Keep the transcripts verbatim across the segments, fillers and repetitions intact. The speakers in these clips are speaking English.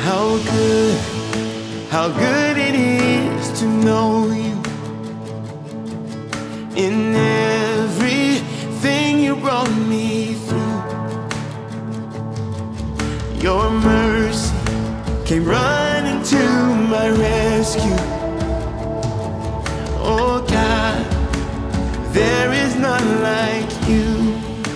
How good, how good it is to know you. In everything you brought me through, your mercy came running to my rescue. Oh God, there is none like you.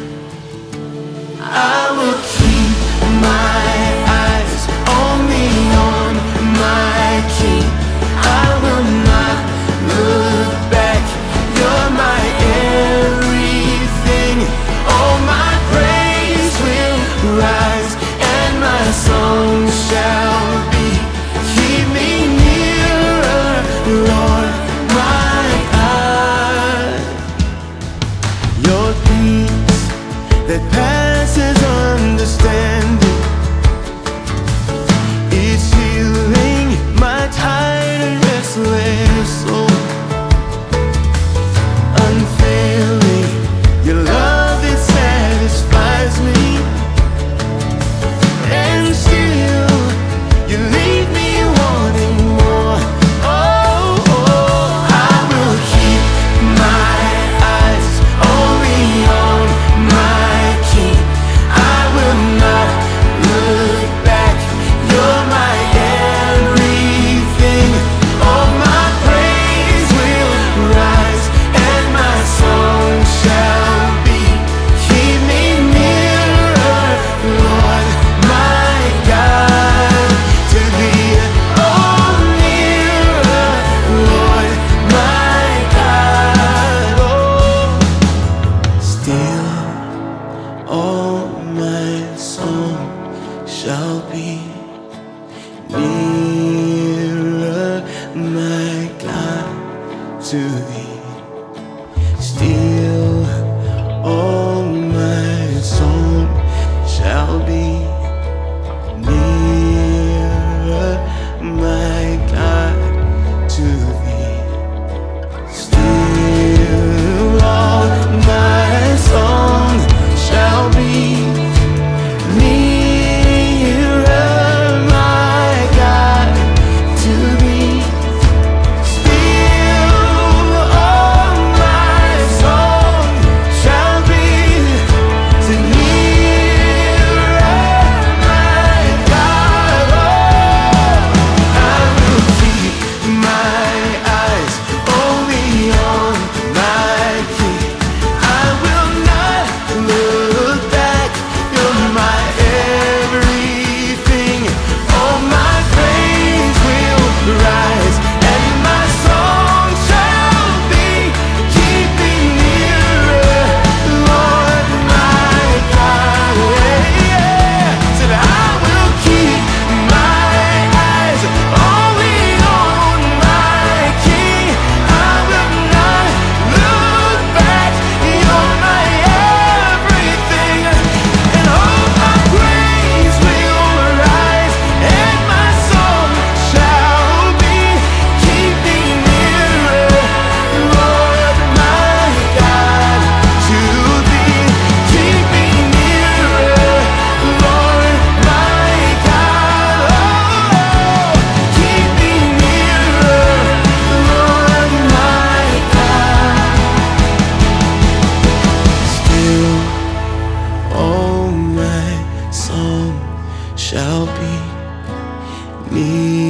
I will keep my eyes only on my King. I will not look back. You're my everything. Oh, my praise will rise and my song shall be. Keep me nearer, Lord, my God. Your peace that passes understanding, it's healing my tired and restless soul. Unfailing, your love that satisfies me, and still you leave me wanting more. Oh, oh, I will keep my eyes only on my King. I will not look back. You're my everything. Oh, my praise will rise and my song shall be. Keep me nearer, Lord, my God, to thee. Oh, nearer, Lord, my God. Oh, still all my song shall be nearer, my God, to thee. Still all my song shall be nearer, my God, to thee. Still all my song shall be nearer, my God, to thee. Still all my song shall be to nearer, my God. Oh, I will keep my eyes only on my King. I will not look back. You're my everything. Oh, my praise will rise and my song shall be. Keep me nearer, Lord, my God. Yeah, yeah. Said I will keep my eyes only on my King. I will not look back. You're my everything. And all my praise will rise and my song shall be. Keep me nearer, Lord, my God, to thee. Keep me nearer, Lord, my God. Oh, keep me nearer, Lord, my God. Still all my song shall be nearer.